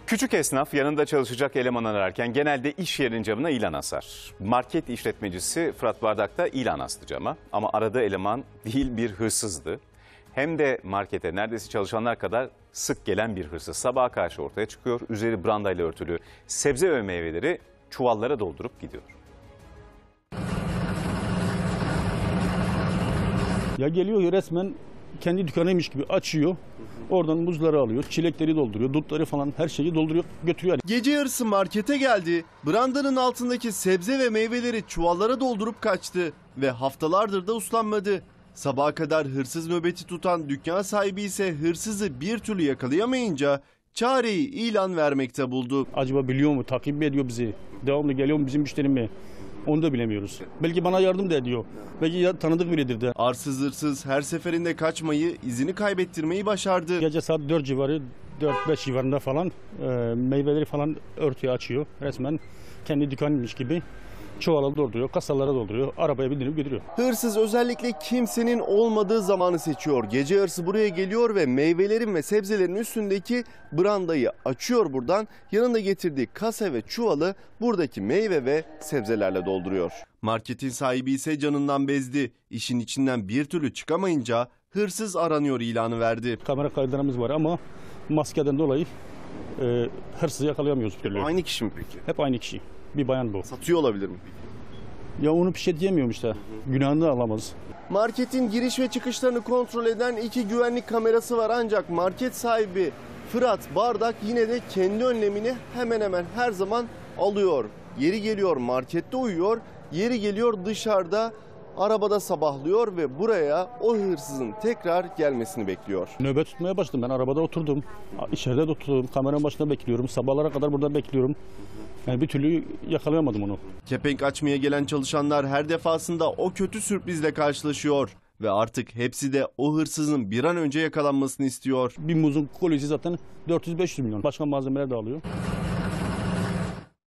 Küçük esnaf yanında çalışacak eleman ararken genelde iş yerinin camına ilan asar. Market işletmecisi Fırat Bardak da ilan astı cama ama aradığı eleman değil bir hırsızdı. Hem de markete neredeyse çalışanlar kadar sık gelen bir hırsız sabaha karşı ortaya çıkıyor. Üzeri brandayla örtülü sebze ve meyveleri çuvallara doldurup gidiyor. Ya geliyor resmen kendi dükkanıymış gibi açıyor. Oradan muzları alıyor, çilekleri dolduruyor, dutları falan her şeyi dolduruyor, götürüyor. Gece yarısı markete geldi, brandanın altındaki sebze ve meyveleri çuvallara doldurup kaçtı ve haftalardır da uslanmadı. Sabaha kadar hırsız nöbeti tutan dükkan sahibi ise hırsızı bir türlü yakalayamayınca çareyi ilan vermekte buldu. Acaba biliyor mu, takip mi ediyor bizi, devamlı geliyor mu bizim müşteri mi? Onu da bilemiyoruz. Belki bana yardım da ediyor. Belki tanıdık biridir de. Arsız hırsız her seferinde kaçmayı, izini kaybettirmeyi başardı. Gece saat 4 civarı, 4-5 civarında falan meyveleri falan örtüye açıyor. Resmen kendi dükkanıymış gibi çuvala dolduruyor, kasalara dolduruyor, arabaya bindirip götürüyor. Hırsız özellikle kimsenin olmadığı zamanı seçiyor. Gece yarısı buraya geliyor ve meyvelerin ve sebzelerin üstündeki brandayı açıyor buradan. Yanında getirdiği kasa ve çuvalı buradaki meyve ve sebzelerle dolduruyor. Marketin sahibi ise canından bezdi. İşin içinden bir türlü çıkamayınca hırsız aranıyor ilanı verdi. Kamera kayıtlarımız var ama maskeden dolayı hırsızı yakalayamıyoruz bir türlü. Aynı kişi mi peki? Hep aynı kişi. Bir bayan bu. Satıyor olabilir mi? Ya onu bir şey diyemiyorum işte. Günahını da alamaz. Marketin giriş ve çıkışlarını kontrol eden 2 güvenlik kamerası var ancak market sahibi Fırat Bardak yine de kendi önlemini hemen hemen her zaman alıyor. Yeri geliyor markette uyuyor, yeri geliyor dışarıda arabada sabahlıyor ve buraya o hırsızın tekrar gelmesini bekliyor. Nöbet tutmaya başladım. Ben arabada oturdum. İçeride de oturdum. Kameranın başında bekliyorum. Sabahlara kadar burada bekliyorum. Yani bir türlü yakalayamadım onu. Kepenk açmaya gelen çalışanlar her defasında o kötü sürprizle karşılaşıyor. Ve artık hepsi de o hırsızın bir an önce yakalanmasını istiyor. Bir muzun kolisi zaten 400-500 milyon. Başka malzemeler de alıyor.